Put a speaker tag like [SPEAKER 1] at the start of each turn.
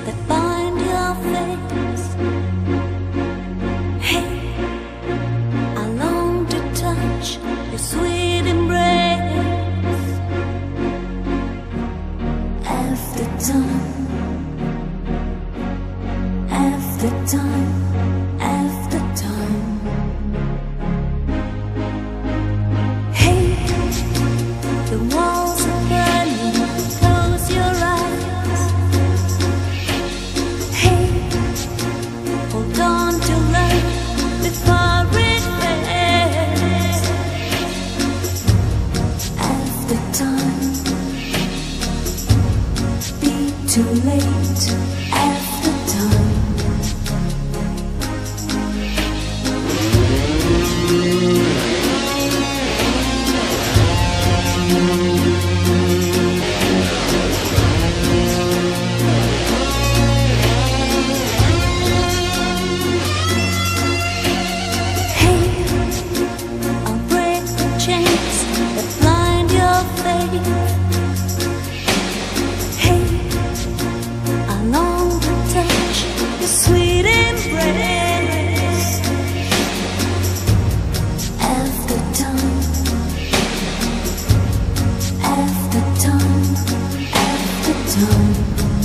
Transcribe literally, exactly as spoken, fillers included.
[SPEAKER 1] that bind your face. Hey, I long to touch your sweet embrace. After time, after time, after time. Hey, the walls are burning, close your eyes. Hey, hold on to love before it fades. After time, be too late. After time. Sweet embrace. After time, after time, after time.